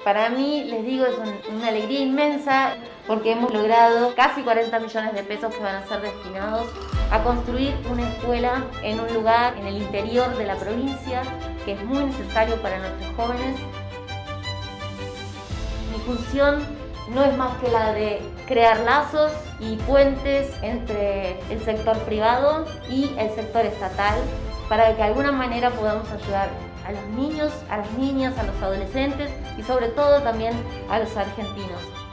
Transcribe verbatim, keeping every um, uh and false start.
Para mí, les digo, es un, una alegría inmensa porque hemos logrado casi cuarenta millones de pesos que van a ser destinados a construir una escuela en un lugar en el interior de la provincia que es muy necesario para nuestros jóvenes. Mi función no es más que la de crear lazos y puentes entre el sector privado y el sector estatal para que de alguna manera podamos ayudar a los niños, a las niñas, a los adolescentes y sobre todo también a los argentinos.